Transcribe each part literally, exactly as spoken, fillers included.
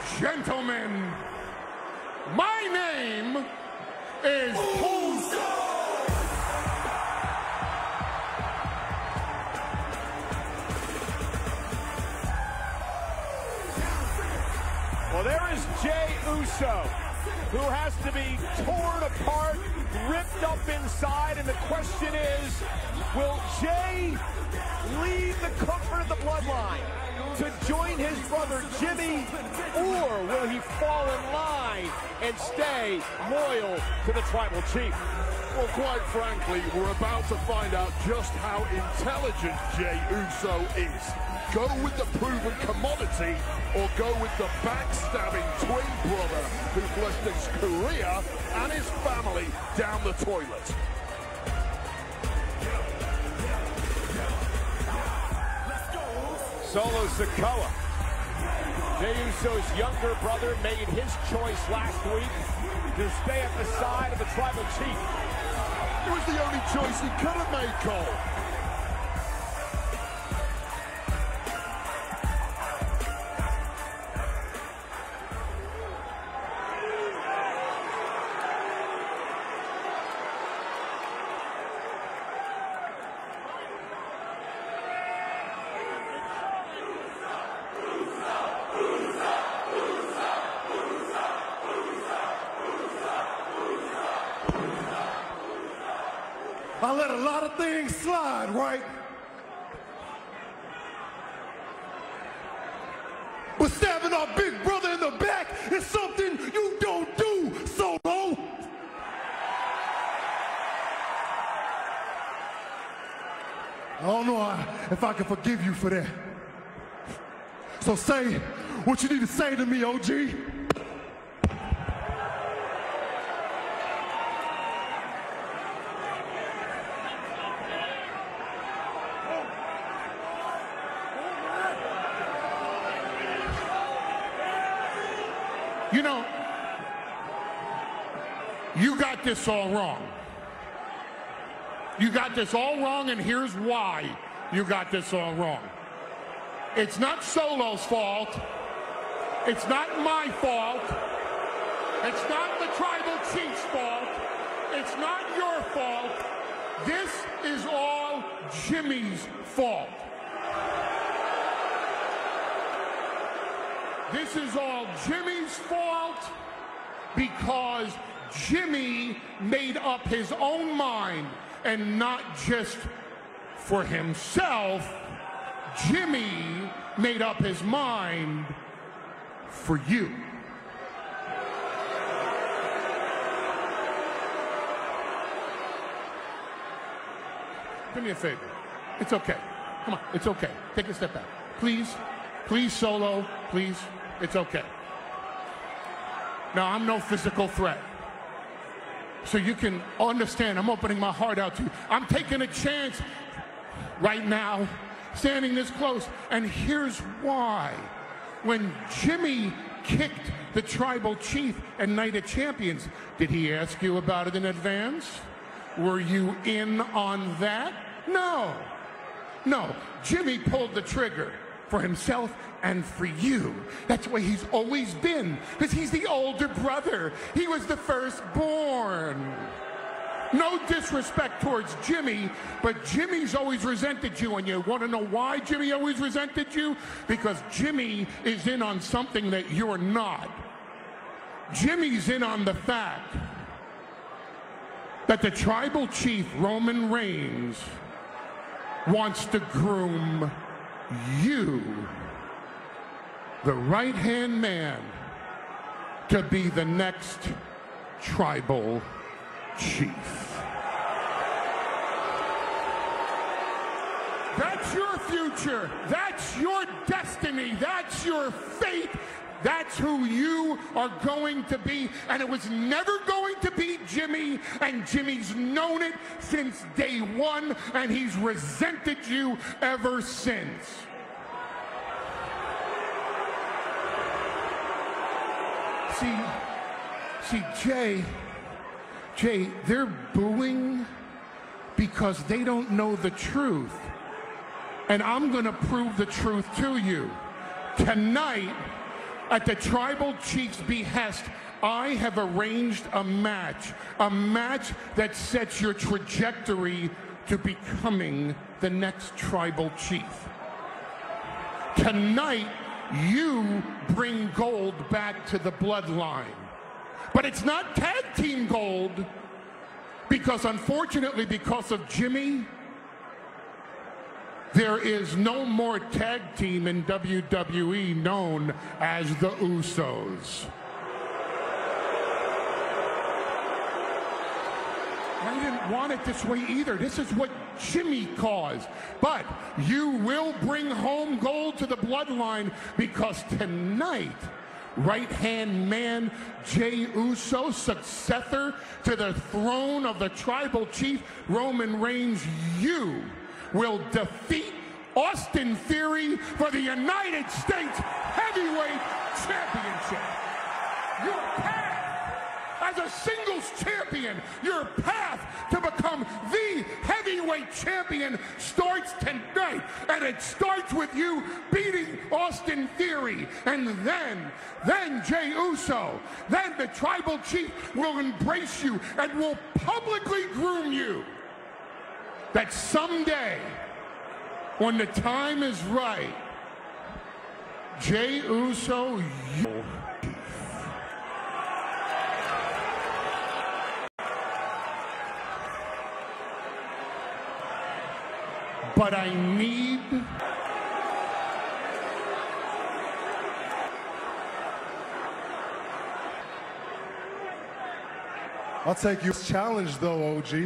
gentlemen, my name is Uso. Well, there is Jey Uso, who has to be torn apart, ripped up inside, and the question is, will Jey leave the comfort of the bloodline to join his brother Jimmy, or will he fall in line and stay loyal to the Tribal Chief? Well, quite frankly, we're about to find out just how intelligent Jey Uso is. Go with the proven commodity, or go with the backstabbing twin brother who flushed his career and his family down the toilet. Solo Sikoa, Jey Uso's younger brother, made his choice last week to stay at the side of the Tribal Chief. It was the only choice he could have made, Cole. I let a lot of things slide, right? But stabbing our big brother in the back is something you don't do, Solo. I don't know if I can forgive you for that. So say what you need to say to me, O G. You know, you got this all wrong. You got this all wrong, and here's why you got this all wrong. It's not Solo's fault. It's not my fault. It's not the Tribal Chief's fault. It's not your fault. This is all Jimmy's fault. This is all Jimmy's fault because Jimmy made up his own mind, and not just for himself. Jimmy made up his mind for you. Do me a favor. It's okay. Come on, it's okay. Take a step back. Please, please, Solo, please. It's okay. Now, I'm no physical threat. So you can understand, I'm opening my heart out to you. I'm taking a chance right now, standing this close. And here's why. When Jimmy kicked the Tribal Chief at Night of Champions, did he ask you about it in advance? Were you in on that? No. No. Jimmy pulled the trigger for himself and for you. That's why he's always been, because he's the older brother. He was the firstborn. No disrespect towards Jimmy, but Jimmy's always resented you. And you want to know why Jimmy always resented you? Because Jimmy is in on something that you're not. Jimmy's in on the fact that the Tribal Chief, Roman Reigns, wants to groom you, the right-hand man, to be the next Tribal Chief. That's your future. That's your destiny. That's your fate. That's who you are going to be. And it was never going to be Jimmy. And Jimmy's known it since day one. And he's resented you ever since. See, see, Jey, Jey, they're booing because they don't know the truth. And I'm going to prove the truth to you. Tonight, at the Tribal Chief's behest, I have arranged a match, a match that sets your trajectory to becoming the next Tribal Chief. Tonight, you bring gold back to the bloodline. But it's not tag team gold, because unfortunately, because of Jimmy, there is no more tag team in W W E known as the Usos. I didn't want it this way either. This is what Jimmy caused. But you will bring home gold to the bloodline, because tonight, right-hand man Jey Uso, successor to the throne of the Tribal Chief Roman Reigns, you will defeat Austin Theory for the United States Heavyweight Championship. Your path as a singles champion, your path to become the heavyweight champion starts tonight. And it starts with you beating Austin Theory. And then, then Jey Uso, then the Tribal Chief will embrace you and will publicly groom you that someday, when the time is right, Jey Uso, you... But I need... I'll take you. Challenge though, O G.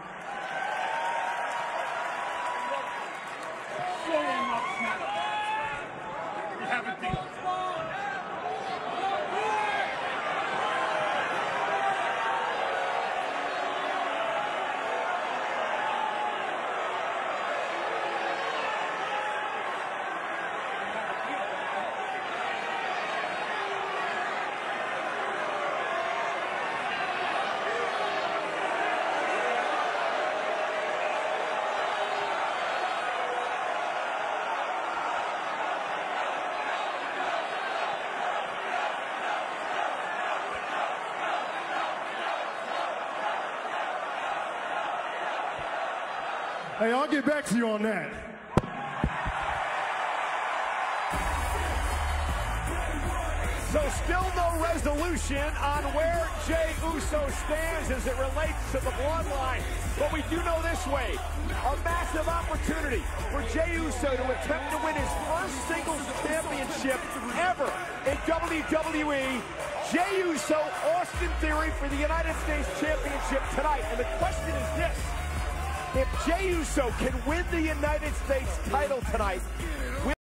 Hey, I'll get back to you on that. So still no resolution on where Jey Uso stands as it relates to the bloodline. But we do know this way, a massive opportunity for Jey Uso to attempt to win his first singles championship ever in W W E. Jey Uso, Austin Theory for the United States Championship tonight. And the question is this: if Jey Uso can win the United States title tonight,